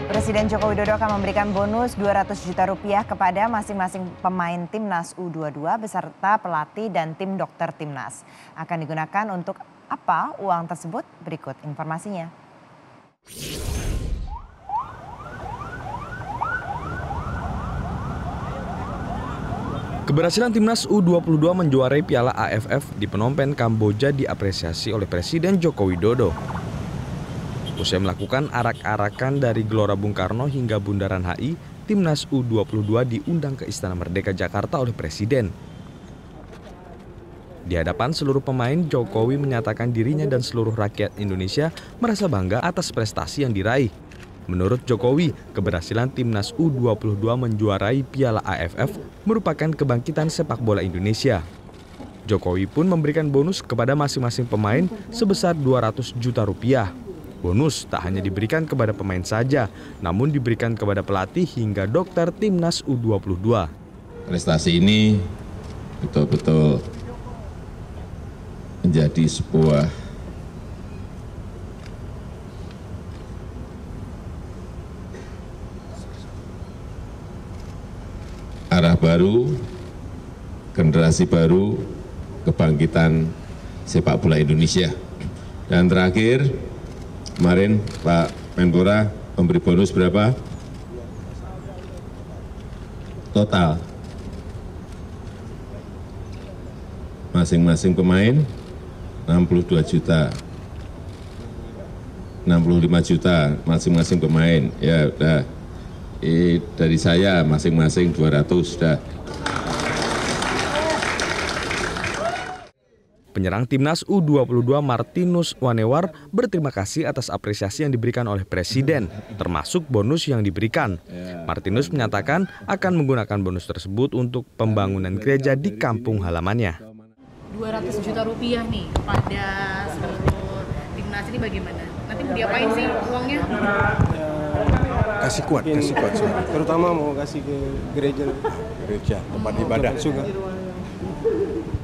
Presiden Joko Widodo akan memberikan bonus Rp200 juta kepada masing-masing pemain Timnas U22 beserta pelatih dan tim dokter Timnas. Akan digunakan untuk apa uang tersebut? Berikut informasinya. Keberhasilan Timnas U22 menjuarai Piala AFF di Phnom Penh, Kamboja diapresiasi oleh Presiden Joko Widodo. Usai melakukan arak-arakan dari Gelora Bung Karno hingga Bundaran HI, Timnas U22 diundang ke Istana Merdeka Jakarta oleh Presiden. Di hadapan seluruh pemain, Jokowi menyatakan dirinya dan seluruh rakyat Indonesia merasa bangga atas prestasi yang diraih. Menurut Jokowi, keberhasilan Timnas U22 menjuarai Piala AFF merupakan kebangkitan sepak bola Indonesia. Jokowi pun memberikan bonus kepada masing-masing pemain sebesar Rp200 juta. Bonus tak hanya diberikan kepada pemain saja, namun diberikan kepada pelatih hingga dokter Timnas U22. Prestasi ini betul-betul menjadi sebuah arah baru, generasi baru, kebangkitan sepak bola Indonesia. Dan terakhir, kemarin Pak Menpora memberi bonus berapa? Total. Masing-masing pemain 62 juta. 65 juta masing-masing pemain. Ya udah. Dari saya masing-masing 200 sudah. Penyerang Timnas U22 Martinus Wanewar berterima kasih atas apresiasi yang diberikan oleh Presiden, termasuk bonus yang diberikan. Martinus menyatakan akan menggunakan bonus tersebut untuk pembangunan gereja di kampung halamannya. Rp200 juta nih pada seluruh Timnas ini bagaimana? Nanti mau diapain sih uangnya? Kasih kuat terutama mau kasih ke gereja tempat ibadah juga.